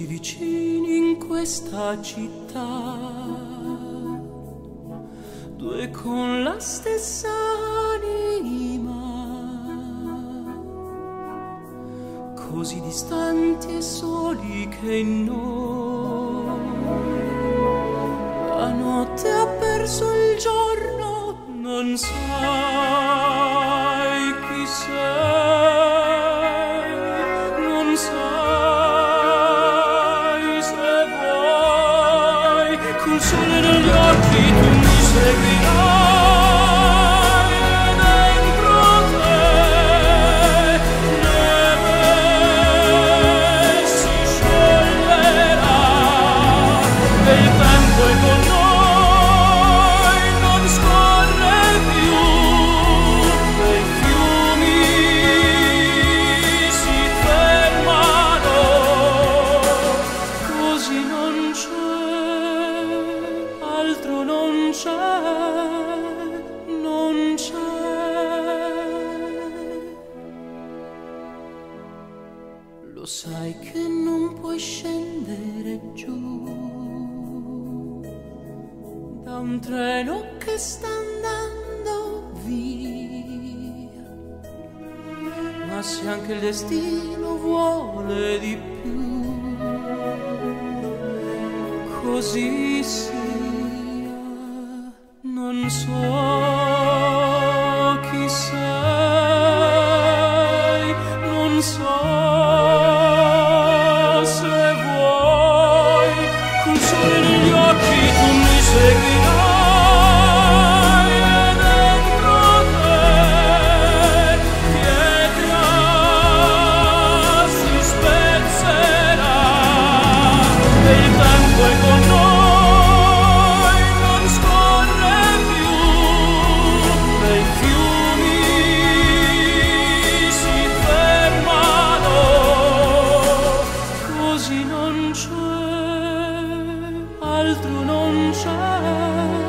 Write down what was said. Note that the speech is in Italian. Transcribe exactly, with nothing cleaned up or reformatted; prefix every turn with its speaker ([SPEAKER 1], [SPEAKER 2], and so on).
[SPEAKER 1] così vicini in questa città, due con la stessa anima, così distanti e soli che in noi la notte ha perso il giorno. Non sai chi sei, non sai se vuoi, col sole negli occhi tu mi seguirai e dentro te neve si scioglierà e il tempo è con noi. Non c'è, lo sai che non puoi scendere giù da un treno che sta andando via, ma se anche il destino vuole di più, così sia. Non so chi sei, non so se vuoi, col sole negli occhi tu mi seguirai e dentro te pietra si spezzerà e il tempo è con noi. Non c'è, altro non c'è.